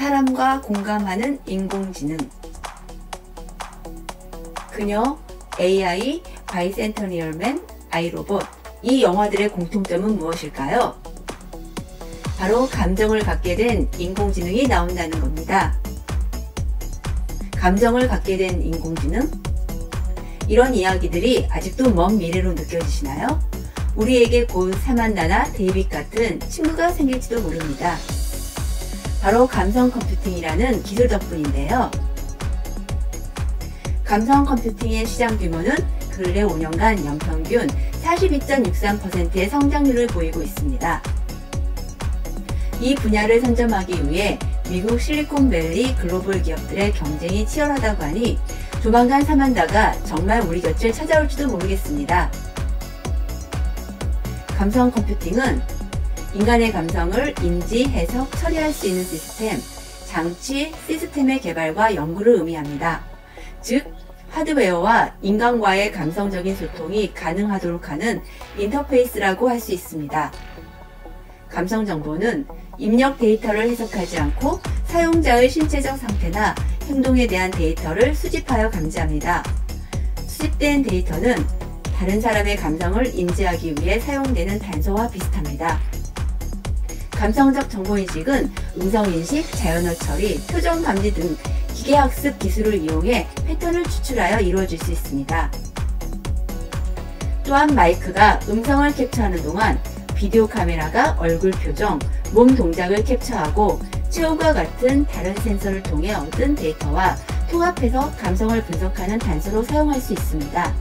사람과 공감하는 인공지능. 그녀, AI, 바이센터니얼 맨, 아이로봇. 이 영화들의 공통점은 무엇일까요? 바로 감정을 갖게 된 인공지능이 나온다는 겁니다. 감정을 갖게 된 인공지능? 이런 이야기들이 아직도 먼 미래로 느껴지시나요? 우리에게 곧 사만다나 데이빗 같은 친구가 생길지도 모릅니다. 바로 감성 컴퓨팅이라는 기술 덕분인데요. 감성 컴퓨팅의 시장 규모는 근래 5년간 연평균 42.63%의 성장률을 보이고 있습니다. 이 분야를 선점하기 위해 미국 실리콘밸리 글로벌 기업들의 경쟁이 치열하다고 하니 조만간 사만다가 정말 우리 곁을 찾아올지도 모르겠습니다. 감성 컴퓨팅은 인간의 감성을 인지, 해석, 처리할 수 있는 시스템, 장치, 시스템의 개발과 연구를 의미합니다. 즉, 하드웨어와 인간과의 감성적인 소통이 가능하도록 하는 인터페이스라고 할 수 있습니다. 감성 정보는 입력 데이터를 해석하지 않고 사용자의 신체적 상태나 행동에 대한 데이터를 수집하여 감지합니다. 수집된 데이터는 다른 사람의 감성을 인지하기 위해 사용되는 단서와 비슷합니다. 감성적 정보인식은 음성인식, 자연어 처리, 표정 감지 등 기계학습 기술을 이용해 패턴을 추출하여 이루어질 수 있습니다. 또한 마이크가 음성을 캡처하는 동안 비디오 카메라가 얼굴 표정, 몸 동작을 캡처하고 체온과 같은 다른 센서를 통해 얻은 데이터와 통합해서 감성을 분석하는 단서로 사용할 수 있습니다.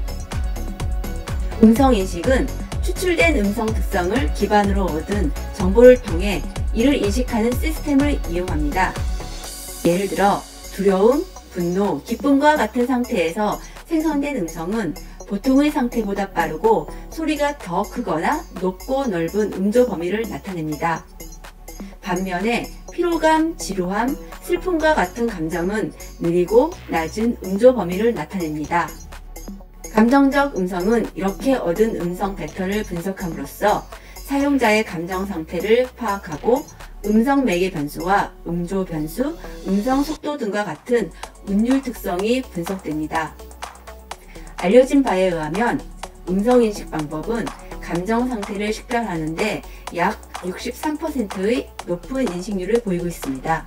음성인식은 추출된 음성 특성을 기반으로 얻은 정보를 통해 이를 인식하는 시스템을 이용합니다. 예를 들어 두려움, 분노, 기쁨과 같은 상태에서 생성된 음성은 보통의 상태보다 빠르고 소리가 더 크거나 높고 넓은 음조 범위를 나타냅니다. 반면에 피로감, 지루함, 슬픔과 같은 감정은 느리고 낮은 음조 범위를 나타냅니다. 감정적 음성은 이렇게 얻은 음성 패턴을 분석함으로써 사용자의 감정 상태를 파악하고 음성 매개 변수와 음조 변수, 음성 속도 등과 같은 운율 특성이 분석됩니다. 알려진 바에 의하면 음성인식 방법은 감정 상태를 식별하는 데 약 63%의 높은 인식률을 보이고 있습니다.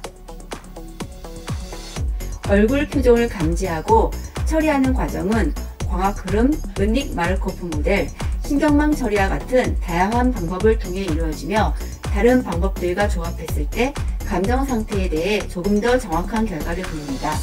얼굴 표정을 감지하고 처리하는 과정은 광학 흐름, 은닉 마르코프 모델, 신경망 처리와 같은 다양한 방법을 통해 이루어지며 다른 방법들과 조합했을 때 감정 상태에 대해 조금 더 정확한 결과를 보입니다.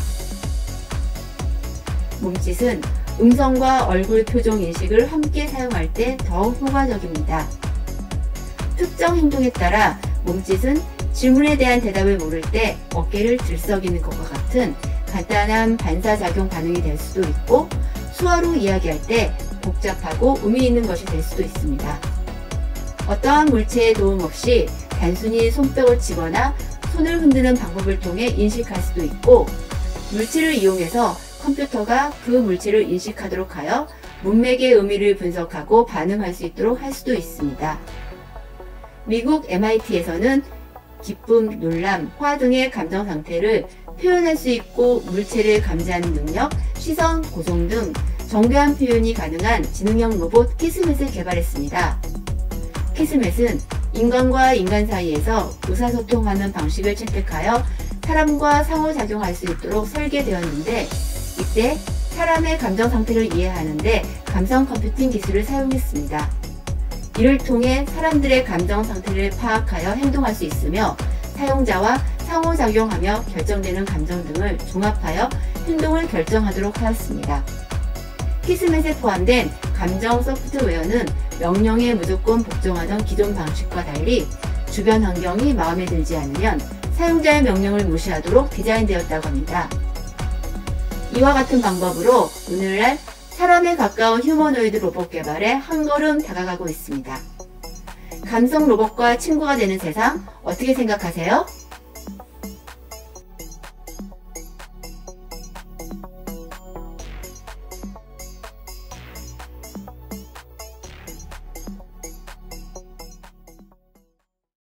몸짓은 음성과 얼굴 표정 인식을 함께 사용할 때 더욱 효과적입니다. 특정 행동에 따라 몸짓은 질문에 대한 대답을 모를 때 어깨를 들썩이는 것과 같은 간단한 반사작용 반응이 될 수도 있고 수화로 이야기할 때 복잡하고 의미 있는 것이 될 수도 있습니다. 어떠한 물체의 도움 없이 단순히 손뼉을 치거나 손을 흔드는 방법을 통해 인식할 수도 있고 물체를 이용해서 컴퓨터가 그 물체를 인식하도록 하여 문맥의 의미를 분석하고 반응할 수 있도록 할 수도 있습니다. 미국 MIT에서는 기쁨, 놀람, 화 등의 감정 상태를 표현할 수 있고 물체를 감지하는 능력, 시선, 고송 등 정교한 표현이 가능한 지능형 로봇 키스멧을 개발했습니다. 키스멧은 인간과 인간 사이에서 의사소통하는 방식을 채택하여 사람과 상호작용할 수 있도록 설계되었는데 이때 사람의 감정 상태를 이해하는데 감성 컴퓨팅 기술을 사용했습니다. 이를 통해 사람들의 감정 상태를 파악하여 행동할 수 있으며 사용자와 상호작용하며 결정되는 감정 등을 종합하여 행동을 결정하도록 하였습니다. 키스멧에 포함된 감정 소프트웨어는 명령에 무조건 복종하던 기존 방식과 달리 주변 환경이 마음에 들지 않으면 사용자의 명령을 무시하도록 디자인되었다고 합니다. 이와 같은 방법으로 오늘날 사람에 가까운 휴머노이드 로봇 개발에 한 걸음 다가가고 있습니다. 감성 로봇과 친구가 되는 세상 어떻게 생각하세요?